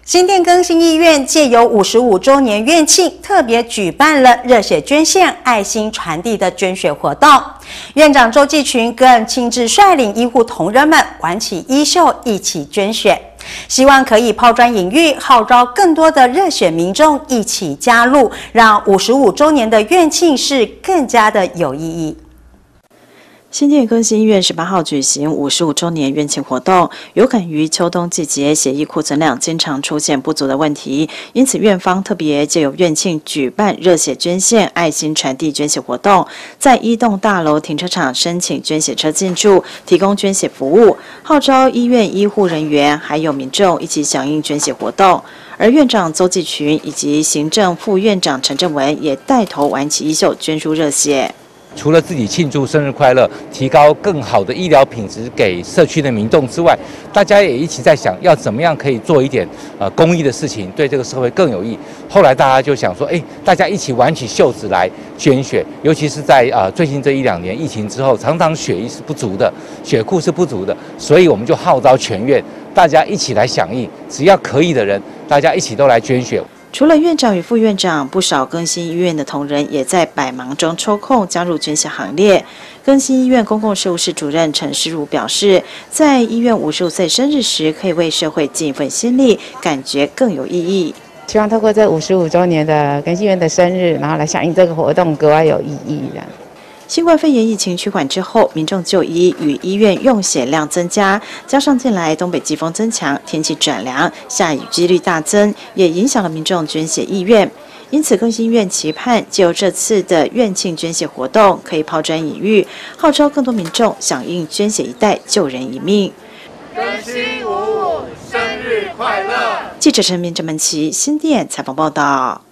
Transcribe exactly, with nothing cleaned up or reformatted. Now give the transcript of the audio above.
新店更新医院借由五十五周年院庆，特别举办了热血捐献、爱心传递的捐血活动。院长周继群更亲自率领医护同仁们挽起衣袖，一起捐血，希望可以抛砖引玉，号召更多的热血民众一起加入，让五十五周年的院庆是更加的有意义。 新店更新医院十八号举行五十五周年院庆活动，有感于秋冬季节血液库存量经常出现不足的问题，因此院方特别借由院庆举办热血捐献、爱心传递捐血活动，在一栋大楼停车场申请捐血车进驻，提供捐血服务，号召医院医护人员还有民众一起响应捐血活动。 而院长邹继群以及行政副院长陈正文也带头挽起衣袖，捐出热血。 除了自己庆祝生日快乐，提高更好的医疗品质给社区的民众之外，大家也一起在想要怎么样可以做一点呃公益的事情，对这个社会更有益。后来大家就想说，哎，大家一起挽起袖子来捐血，尤其是在呃最近这一两年疫情之后，常常血液是不足的，血库是不足的，所以我们就号召全院大家一起来响应，只要可以的人，大家一起都来捐血。 除了院长与副院长，不少更新医院的同仁也在百忙中抽空加入捐血行列。更新医院公共事务室主任陈诗如表示，在医院五十五岁生日时，可以为社会尽一份心力，感觉更有意义。 希望透过这五十五周年的更新医院的生日，然后来响应这个活动，格外有意义的。 新冠肺炎疫情趋缓之后，民众就医与医院用血量增加，加上近来东北季风增强，天气转凉，下雨几率大增，也影响了民众捐血意愿。因此，更新医院期盼借由这次的院庆捐血活动，可以抛砖引玉，号召更多民众响应捐血一代，救人一命。 更新五五，生日快乐！ 记者陈明、郑门琪新店采访报道。